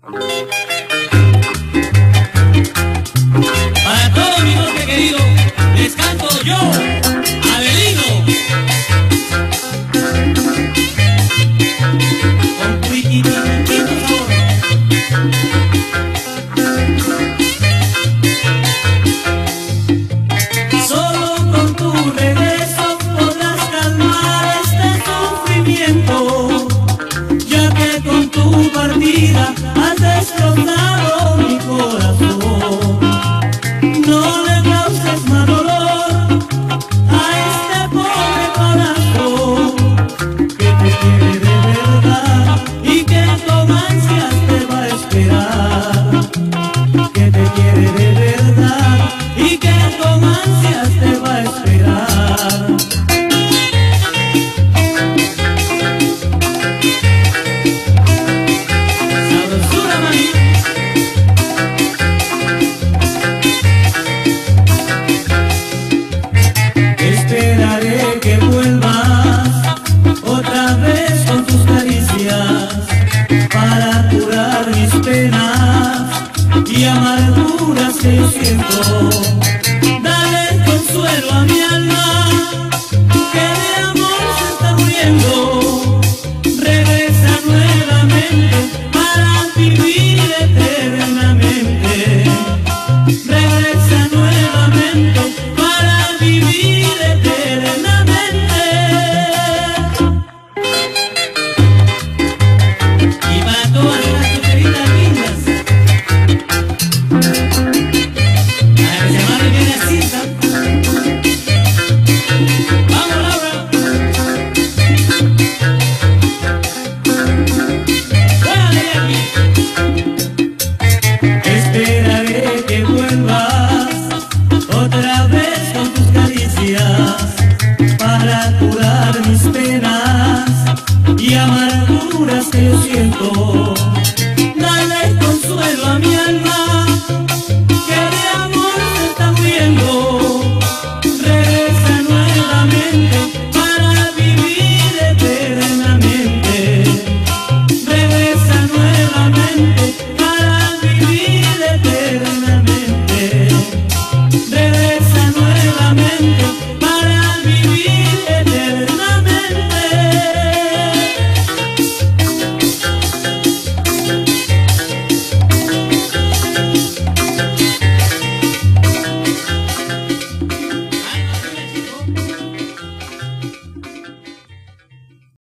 Para todo mi norte querido, les canto yo, Avelino. Con cuiquito sabor. Solo con tu regreso podrás calmar este sufrimiento, ya que con tu partida has destrozado mi corazón. No le causes más dolor a este pobre corazón que te quiere de verdad y que con ansias te va a esperar. Que te quiere de verdad y que con ansias te va a esperar. Sabrosura, mami. Esperaré que vuelvas otra vez con tus caricias para curar mis penas y amarguras que yo siento. Dale consuelo a mi alma que de amor se está muriendo. Regresa nuevamente para vivir eternamente. Regresa nuevamente para vivir eternamente. Y para todas las cocheritas lindas, a que se amarre bien la cinta. ¡Vamos, Laura! ¡Órale, aquí! Esperaré que vuelvas otra vez con tus caricias para curar mis penas y amarguras que yo siento.